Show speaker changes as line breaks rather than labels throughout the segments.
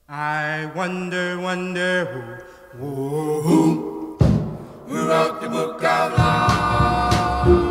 I wonder, wonder who wrote the book of love?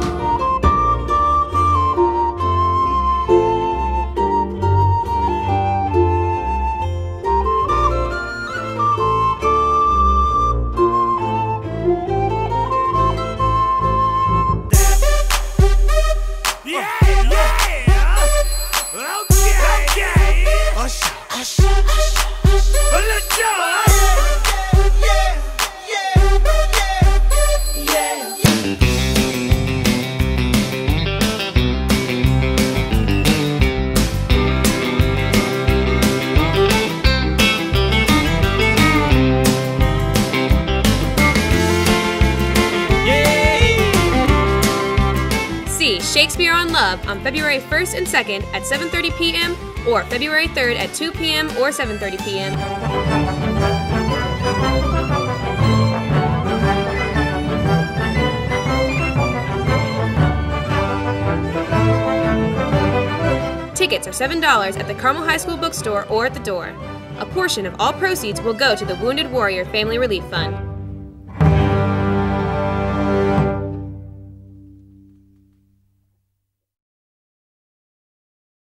See Shakespeare on Love on February 1st and 2nd at 7:30 p.m. or February 3rd at 2 p.m. or 7:30 p.m. Tickets are $7 at the Carmel High School bookstore or at the door. A portion of all proceeds will go to the Wounded Warrior Family Relief Fund.